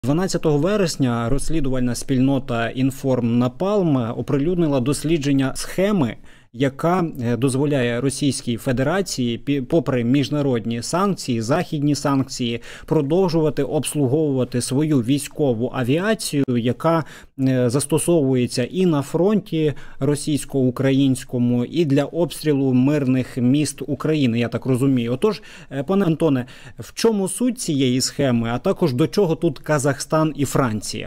12 вересня розслідувальна спільнота «Інформнапалм» оприлюднила дослідження схеми, яка дозволяє Російській Федерації, попри міжнародні санкції, західні санкції, продовжувати обслуговувати свою військову авіацію, яка застосовується і на фронті російсько-українському, і для обстрілу мирних міст України, я так розумію. Отож, пане Антоне, в чому суть цієї схеми, а також до чого тут Казахстан і Франція?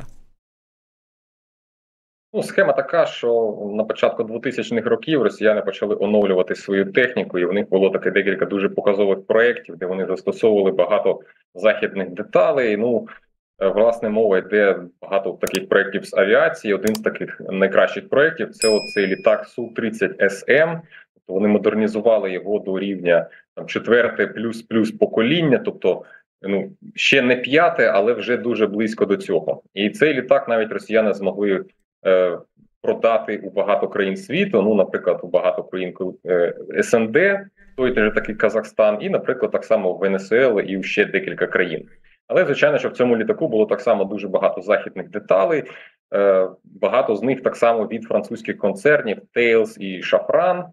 Схема така, що на початку 2000-х років росіяни почали оновлювати свою техніку, і в них було таке декілька дуже показових проєктів, де вони застосовували багато західних деталей. Власне, мова йде багато таких проєктів з авіації. Один з таких найкращих проєктів – це оцей літак Су-30СМ. Тобто вони модернізували його до рівня 4++ покоління, тобто ще не 5, але вже дуже близько до цього. І цей літак навіть росіяни змогли продати у багато країн світу, наприклад, у багато країн СНД, той же такий Казахстан, і, наприклад, так само в Венесуелу і ще декілька країн. Але, звичайно, що в цьому літаку було так само дуже багато західних деталей, багато з них так само від французьких концернів Thales і Safran.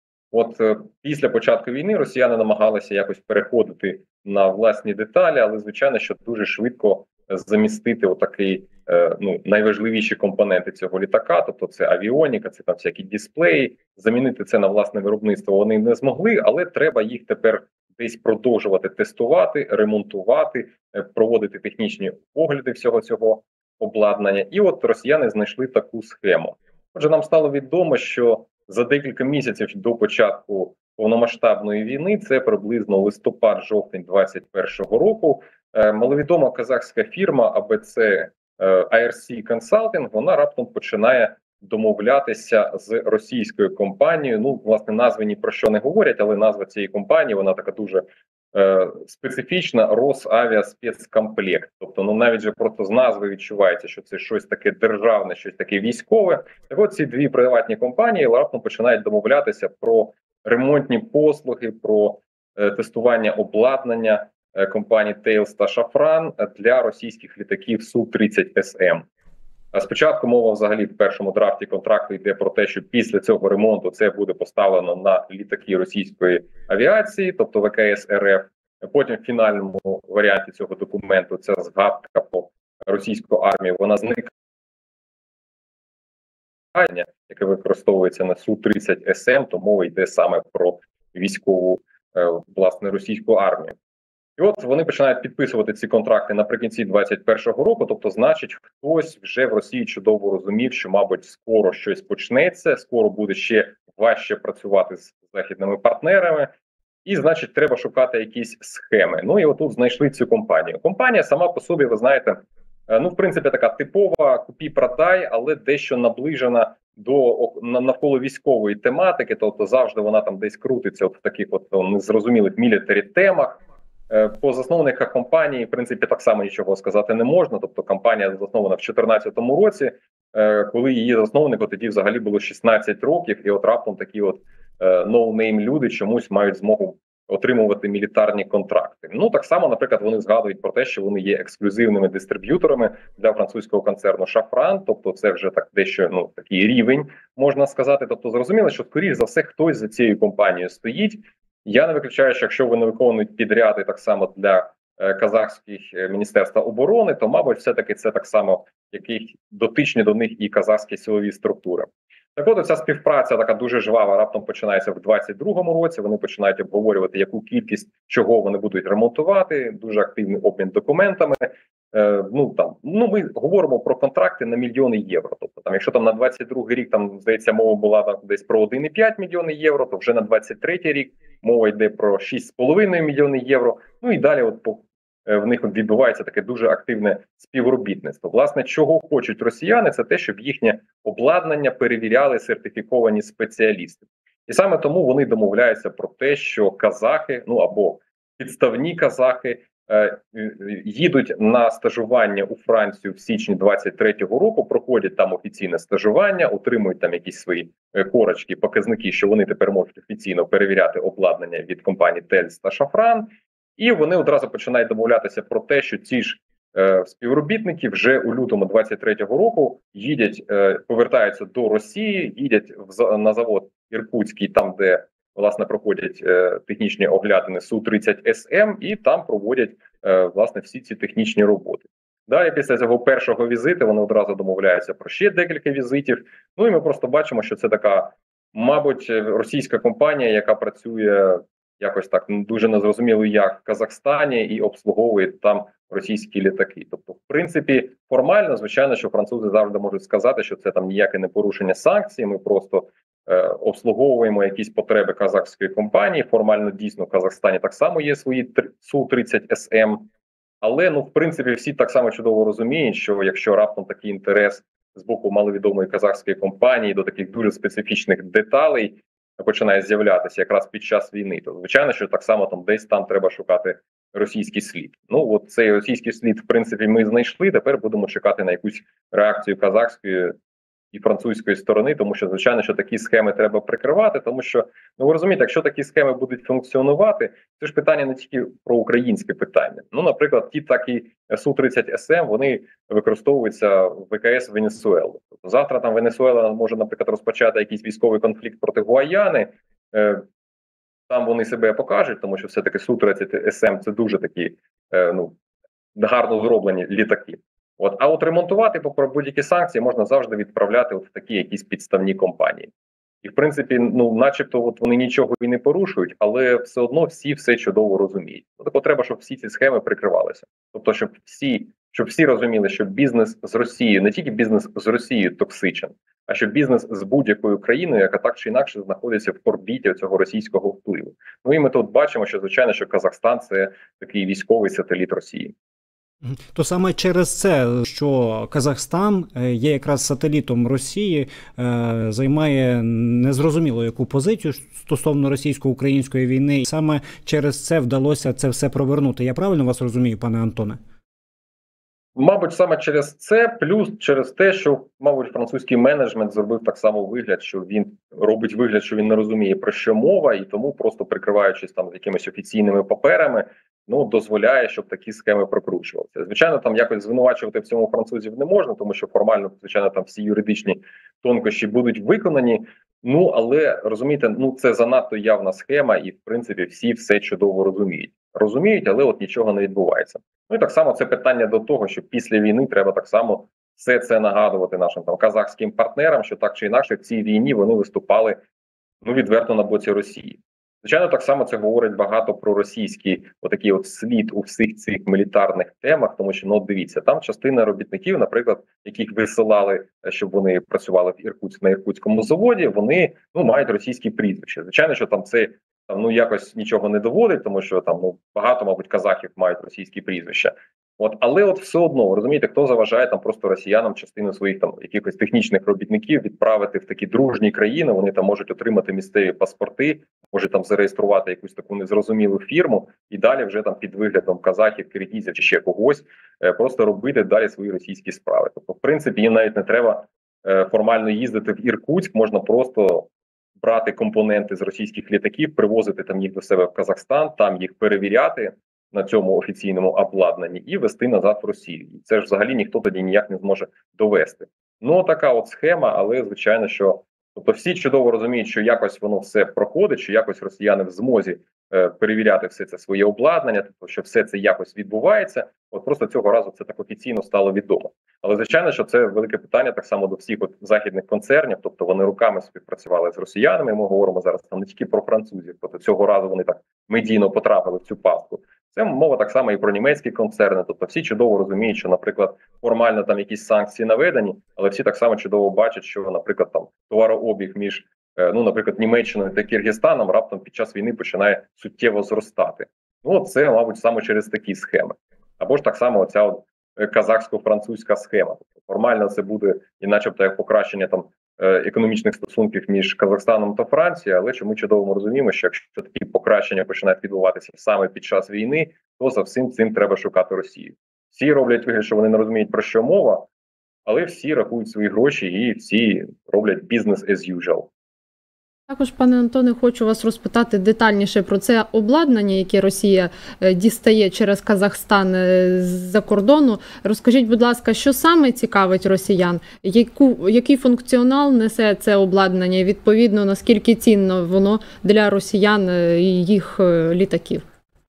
Після початку війни росіяни намагалися якось переходити на власні деталі, але, звичайно, що дуже швидко замістити найважливіші компоненти цього літака, тобто це авіоніка, це там всякі дисплеї, замінити це на власне виробництво вони не змогли, але треба їх тепер десь продовжувати тестувати, ремонтувати, проводити технічні огляди всього цього обладнання. І росіяни знайшли таку схему. Отже, нам стало відомо, що за декілька місяців до початку повномасштабної війни, це приблизно листопад-жовтень 2021 року, маловідома казахська фірма АБЦ IRC Consulting, вона раптом починає домовлятися з російською компанією. Власне, назви ні про що не говорять, але назва цієї компанії, вона така дуже специфічна – Росавіаспецкомплект. Тобто, навіть же просто з назви відчувається, що це щось таке державне, щось таке військове. Так ці дві приватні компанії раптом починають домовлятися про ремонтні послуги, про тестування обладнання компаній Thales та Safran для російських літаків Су-30СМ. Спочатку мова взагалі в першому драфті контракту йде про те, що після цього ремонту це буде поставлено на літаки російської авіації, тобто ВКС РФ. Потім в фінальному варіанті цього документу ця згадка про російську армію, вона зникає, яке використовується на Су-30СМ, то мова йде саме про військову, власне, російську армію. І вони починають підписувати ці контракти наприкінці 2021 року, тобто, значить, хтось вже в Росії чудово розумів, що, мабуть, скоро щось почнеться, скоро буде ще важче працювати з західними партнерами, і, значить, треба шукати якісь схеми. І отут знайшли цю компанію. Компанія сама по собі, ви знаєте, в принципі, така типова купі-продай, але дещо наближена до навколо військової тематики, тобто завжди вона там десь крутиться в таких незрозумілих мілітарі темах. По засновниках компанії, в принципі, так само нічого сказати не можна. Тобто компанія заснована в 2014 році, коли її засновнику тоді взагалі було 16 років, і раптом такі ноунейм люди чомусь мають змогу отримувати мілітарні контракти. Так само, наприклад, вони згадують про те, що вони є ексклюзивними дистриб'юторами для французького концерну Safran, тобто це вже так дещо такий рівень, можна сказати. Тобто зрозуміло, що, скоріш за все, хтось за цією компанією стоїть. Я не виключаю, що якщо вони виконують підряди так само для казахських Міністерства оборони, то, мабуть, все-таки це так само дотичні до них і казахські силові структури. Так ця співпраця така дуже жвава раптом починається в 2022 році, вони починають обговорювати, яку кількість чого вони будуть ремонтувати, дуже активний обмін документами. Ми говоримо про контракти на мільйони євро. Тобто, якщо на 22 рік, здається, мова була десь про 1,5 мільйони євро, то вже на 23 рік мова йде про 6,5 мільйони євро. І далі в них відбувається таке дуже активне співробітництво. Власне, чого хочуть росіяни, це те, щоб їхнє обладнання перевіряли сертифіковані спеціалісти. І саме тому вони домовляються про те, що казахи, або підставні казахи, їдуть на стажування у Францію в січні 23-го року, проходять там офіційне стажування, отримують там якісь свої корочки, показники, що вони тепер можуть офіційно перевіряти обладнання від компаній Thales та Safran. І вони одразу починають домовлятися про те, що ці ж співробітники вже у лютому 23-го року їдять, повертаються до Росії, їдять на завод Іркутський, там де власне проходять технічні оглядини Су-30СМ, і там проводять власне всі ці технічні роботи. Далі після цього першого візиту вони одразу домовляються про ще декілька візитів. Ну і ми просто бачимо, що це така, мабуть, російська компанія, яка працює якось так дуже незрозуміло, як в Казахстані, і обслуговує там російські літаки. Тобто, в принципі, формально, звичайно, що французи завжди можуть сказати, що це там ніяке не порушення санкцій. Ми просто обслуговуємо якісь потреби казахської компанії. Формально, дійсно, в Казахстані так само є свої Су-30СМ. Але, ну, в принципі, всі так само чудово розуміють, що якщо раптом такий інтерес з боку маловідомої казахської компанії до таких дуже специфічних деталей починає з'являтися якраз під час війни, то звичайно, що так само там десь там треба шукати російський слід. Ну, от цей російський слід, в принципі, ми знайшли. Тепер будемо чекати на якусь реакцію казахської і французької сторони, тому що, звичайно, що такі схеми треба прикривати, тому що, ну, ви розумієте, якщо такі схеми будуть функціонувати, це ж питання не тільки про українське питання. Ну, наприклад, ті такі Су-30СМ, вони використовуються в ВКС Венесуели. Тобто завтра там Венесуела може, наприклад, розпочати якийсь військовий конфлікт проти Гуаяни, там вони себе покажуть, тому що все-таки Су-30СМ це дуже такі, ну, гарно зроблені літаки. А от ремонтувати попри будь-які санкції можна завжди відправляти в такі якісь підставні компанії. І, в принципі, ну, начебто, от вони нічого і не порушують, але все одно всі все чудово розуміють. Тобто треба, щоб всі ці схеми прикривалися. Тобто, щоб всі розуміли, що бізнес з Росією, не тільки бізнес з Росією токсичен, а що бізнес з будь-якою країною, яка так чи інакше знаходиться в орбіті цього російського впливу. Ну і ми тут бачимо, що, звичайно, що Казахстан – це такий військовий сателіт Росії. То саме через це, що Казахстан є якраз сателітом Росії, займає незрозуміло яку позицію стосовно російсько-української війни, і саме через це вдалося це все провернути. Я правильно вас розумію, пане Антоне? Мабуть, саме через це, плюс через те, що, мабуть, французький менеджмент зробив так само вигляд, що він робить вигляд, що він не розуміє, про що мова, і тому, просто прикриваючись там якимись офіційними паперами, ну, дозволяє, щоб такі схеми прокручувалися. Звичайно, там якось звинувачувати в цьому французів не можна, тому що формально, звичайно, там всі юридичні тонкощі будуть виконані. Ну, але, розумієте, ну, це занадто явна схема, і, в принципі, всі все чудово розуміють. Розуміють, але от нічого не відбувається. Ну і так само це питання до того, що після війни треба так само все це нагадувати нашим там казахським партнерам, що так чи інакше в цій війні вони виступали, ну, відверто на боці Росії. Звичайно, так само це говорить багато про російський отакий от слід у всіх цих мілітарних темах, тому що, ну, дивіться, там частина робітників, наприклад, яких висилали, щоб вони працювали на Іркутському заводі, вони, ну, мають російські прізвища. Звичайно, що там це ну, якось нічого не доводить, тому що там, ну, багато, мабуть, казахів мають російські прізвища. Але от все одно, ви розумієте, хто заважає там просто росіянам частину своїх там якихось технічних робітників відправити в такі дружні країни, вони там можуть отримати місцеві паспорти, може там зареєструвати якусь таку незрозумілу фірму і далі вже там під виглядом казахів, киргізів чи ще когось просто робити далі свої російські справи. Тобто, в принципі, їм навіть не треба формально їздити в Іркутськ, можна просто брати компоненти з російських літаків, привозити там їх до себе в Казахстан, там їх перевіряти на цьому офіційному обладнанні і вести назад в Росію. І це ж взагалі ніхто тоді ніяк не зможе довести. Ну, така от схема, але, звичайно, що тобто всі чудово розуміють, що якось воно все проходить, що якось росіяни в змозі перевіряти все це своє обладнання, тобто, що все це якось відбувається. От просто цього разу це так офіційно стало відомо. Але, звичайно, що це велике питання так само до всіх от західних концернів, тобто вони руками співпрацювали з росіянами, ми говоримо зараз там не тільки про французів, тобто цього разу вони так медійно потрапили в цю пастку. Це мова так само і про німецькі концерни, тобто всі чудово розуміють, що, наприклад, формально там якісь санкції наведені, але всі так само чудово бачать, що, наприклад, там товарообіг між, ну, наприклад, Німеччиною та Киргизстаном раптом під час війни починає суттєво зростати. Ну, це, мабуть, саме через такі схеми. Або ж так само оця от казахсько-французька схема. Тобто формально це буде і начебто як покращення там економічних стосунків між Казахстаном та Францією, але що ми чудово розуміємо, що якщо такі покращення починають відбуватися саме під час війни, то за всім цим треба шукати Росію. Всі роблять вигляд, що вони не розуміють, про що мова, але всі рахують свої гроші і всі роблять business as usual. Також, пане Антоне, хочу вас розпитати детальніше про це обладнання, яке Росія дістає через Казахстан з-за кордону. Розкажіть, будь ласка, що саме цікавить росіян? Який функціонал несе це обладнання? І, відповідно, наскільки цінно воно для росіян і їх літаків?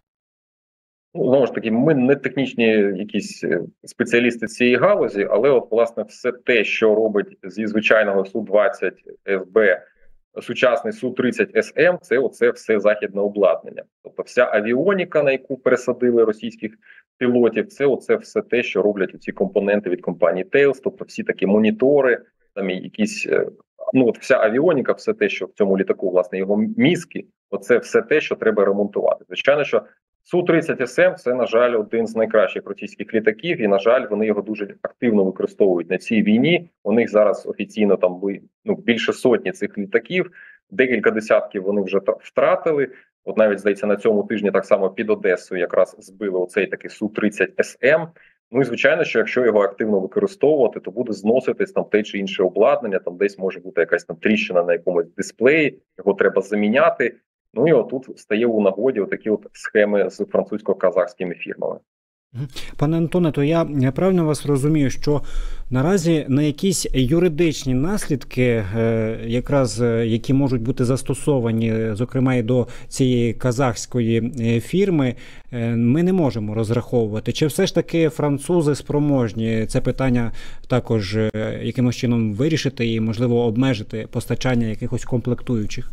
Знову ж таки, ми не технічні якісь спеціалісти цієї галузі, але от, власне, все те, що робить зі звичайного Су-20 СБ сучасний Су-30 СМ, це оце все західне обладнання. Тобто вся авіоніка, на яку пересадили російських пілотів, це оце все те, що роблять ці компоненти від компанії Tails, тобто всі такі монітори, там якісь, ну от вся авіоніка, все те, що в цьому літаку, власне, його мізки, оце все те, що треба ремонтувати. Звичайно, що Су-30 СМ – це, на жаль, один з найкращих російських літаків, і, на жаль, вони його дуже активно використовують на цій війні. У них зараз офіційно там більше сотні цих літаків, декілька десятків вони вже втратили. От навіть, здається, на цьому тижні так само під Одесою якраз збили оцей такий Су-30 СМ. Ну і, звичайно, що якщо його активно використовувати, то буде зноситись там те чи інше обладнання, там десь може бути якась там тріщина на якомусь дисплеї, його треба заміняти. Ну і отут стає у нагоді отакі от схеми з французько-казахськими фірмами. Пане Антоне, то я правильно вас розумію, що наразі на якісь юридичні наслідки, якраз які можуть бути застосовані, зокрема і до цієї казахської фірми, ми не можемо розраховувати. Чи все ж таки французи спроможні це питання також якимось чином вирішити і, можливо, обмежити постачання якихось комплектуючих?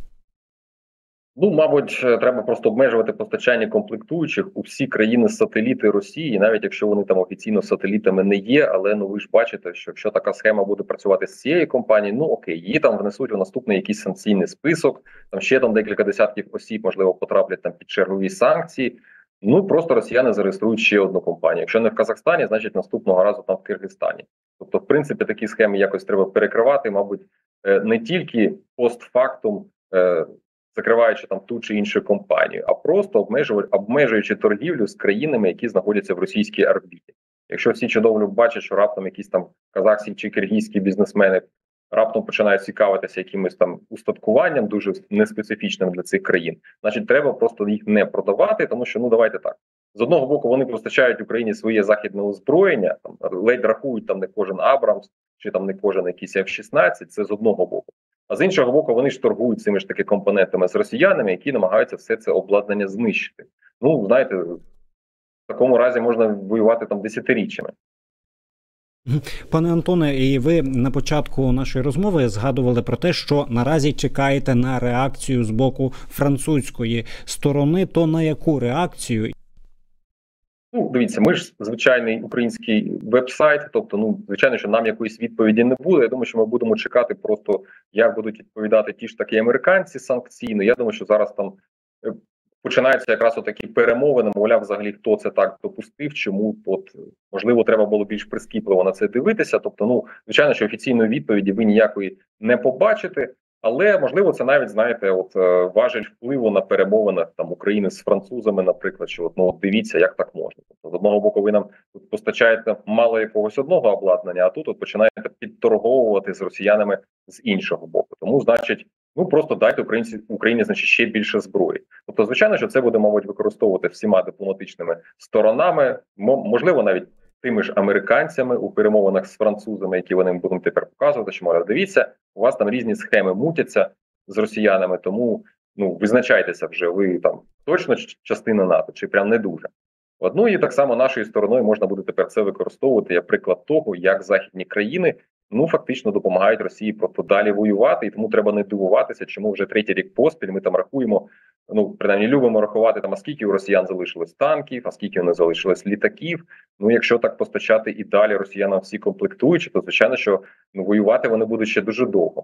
Ну, мабуть, треба просто обмежувати постачання комплектуючих у всі країни-сателіти Росії, навіть якщо вони там офіційно сателітами не є, але ну ви ж бачите, що якщо така схема буде працювати з цієї компанії, ну окей, її там внесуть у наступний якийсь санкційний список, там ще там декілька десятків осіб, можливо, потраплять там під чергові санкції. Ну, просто росіяни зареєструють ще одну компанію. Якщо не в Казахстані, значить наступного разу там в Киргизстані. Тобто, в принципі, такі схеми якось треба перекривати, мабуть, не тільки постфактум, закриваючи там ту чи іншу компанію, а просто обмежуючи торгівлю з країнами, які знаходяться в російській орбіті. Якщо всі чудово бачать, що раптом якісь там казахські чи киргизькі бізнесмени раптом починають цікавитися якимось там устаткуванням дуже неспецифічним для цих країн, значить треба просто їх не продавати, тому що, ну давайте так, з одного боку вони постачають Україні своє західне озброєння, там ледь рахують там не кожен Абрамс, чи там не кожен якийсь F-16, це з одного боку. А з іншого боку, вони ж торгують цими ж таки компонентами з росіянами, які намагаються все це обладнання знищити. Ну, знаєте, в такому разі можна воювати там десятиріччями. Пане Антоне, і ви на початку нашої розмови згадували про те, що наразі чекаєте на реакцію з боку французької сторони. То на яку реакцію? Ну, дивіться, ми ж звичайний український веб-сайт, тобто, ну, звичайно, що нам якоїсь відповіді не буде. Я думаю, що ми будемо чекати просто, як будуть відповідати ті ж такі американці санкційно. Я думаю, що зараз там починаються якраз отакі перемовини, мовляв, взагалі, хто це так допустив, чому, от, можливо, треба було більш прискіпливо на це дивитися. Тобто, ну, звичайно, що офіційної відповіді ви ніякої не побачите. Але, можливо, це навіть, знаєте, от важель впливу на перемовинах там України з французами, наприклад, що от, ну, от дивіться, як так можна. Тобто, з одного боку, ви нам тут постачаєте мало якогось одного обладнання, а тут от починаєте підторговувати з росіянами з іншого боку. Тому, значить, ну просто дайте Україні, значить, ще більше зброї. Тобто, звичайно, що це буде, мабуть, використовувати всіма дипломатичними сторонами, можливо, навіть тими ж американцями у перемовинах з французами, які вони будуть тепер показувати, що, мовляв, дивіться, у вас там різні схеми мутяться з росіянами, тому, ну, визначайтеся вже, ви там точно частина НАТО, чи прям не дуже. Ну і так само нашою стороною можна буде тепер це використовувати як приклад того, як західні країни, ну, фактично допомагають Росії просто далі воювати, і тому треба не дивуватися, чому вже третій рік поспіль ми там рахуємо, ну, принаймні любимо рахувати там, а скільки у росіян залишилось танків, а скільки у них залишилось літаків. Ну, якщо так постачати і далі росіянам всі комплектуючі, то, звичайно, що ну, воювати вони будуть ще дуже довго.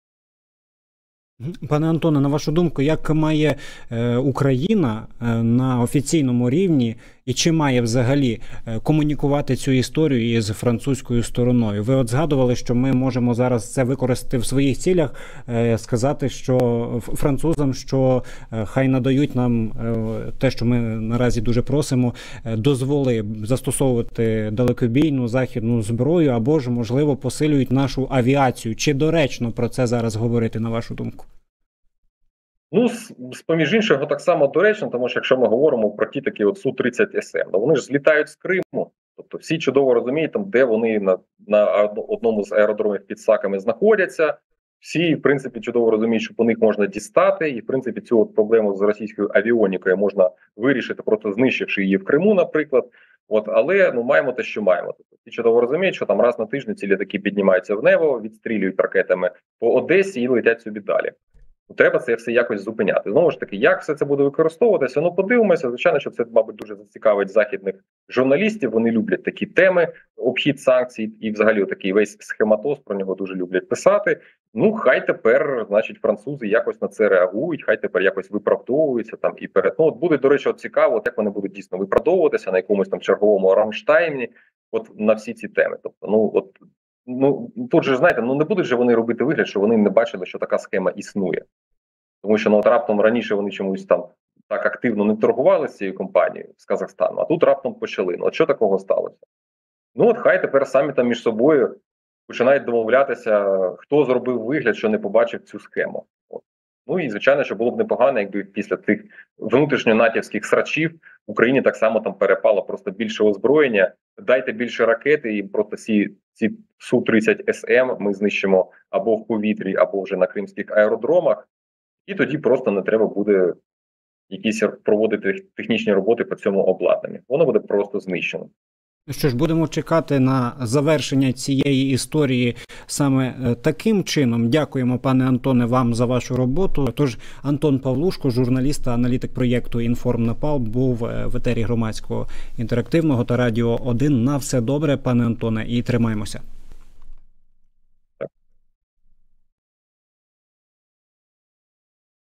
Пане Антоне, на вашу думку, як має Україна на офіційному рівні і чи має взагалі комунікувати цю історію із французькою стороною? Ви от згадували, що ми можемо зараз це використати в своїх цілях, сказати, що французам, що хай надають нам те, що ми наразі дуже просимо, дозволи застосовувати далекобійну західну зброю або ж, можливо, посилюють нашу авіацію. Чи доречно про це зараз говорити, на вашу думку? Ну, поміж іншого, так само доречно, тому що якщо ми говоримо про ті такі от Су-30СМ, ну вони ж злітають з Криму, тобто всі чудово розуміють, там, де вони на одному з аеродромів під Саками знаходяться, всі, в принципі, чудово розуміють, що по них можна дістати, і, в принципі, цю от проблему з російською авіонікою можна вирішити, просто знищивши її в Криму, наприклад. От, але ну маємо те, що маємо. Тобто, всі чудово розуміють, що там раз на тиждень ці літаки піднімаються в небо, відстрілюють ракетами по Одесі і летять собі далі. Треба це все якось зупиняти. Знову ж таки, як все це буде використовуватися? Ну, подивимося. Звичайно, що це, мабуть, дуже зацікавить західних журналістів. Вони люблять такі теми, обхід санкцій і взагалі такий весь схематоз, про нього дуже люблять писати. Ну, хай тепер, значить, французи якось на це реагують, хай тепер якось виправдовуються там і перед. Ну, от буде, до речі, от цікаво, як вони будуть дійсно виправдовуватися на якомусь там черговому Рамштайні, от на всі ці теми. Тобто, ну, от, ну, тут же, знаєте, ну не будуть же вони робити вигляд, що вони не бачили, що така схема існує. Тому що, ну, от раптом раніше вони чомусь там так активно не торгували з цією компанією з Казахстану, а тут раптом почали. Ну, от що такого сталося? Ну, от хай тепер самі там між собою починають домовлятися, хто зробив вигляд, що не побачив цю схему. От. Ну і, звичайно, що було б непогано, якби після тих внутрішньонатівських срачів в Україні так само там перепало просто більше озброєння, дайте більше ракети, і просто ці Су-30СМ ми знищимо або в повітрі, або вже на кримських аеродромах, і тоді просто не треба буде якісь проводити технічні роботи по цьому обладнанню. Воно буде просто знищено. Що ж, будемо чекати на завершення цієї історії саме таким чином. Дякуємо, пане Антоне, вам за вашу роботу. Тож, Антон Павлушко, журналіст та аналітик проєкту «Інформнапалм», був в етері Громадського інтерактивного та Радіо 1. На все добре, пане Антоне, і тримаємося.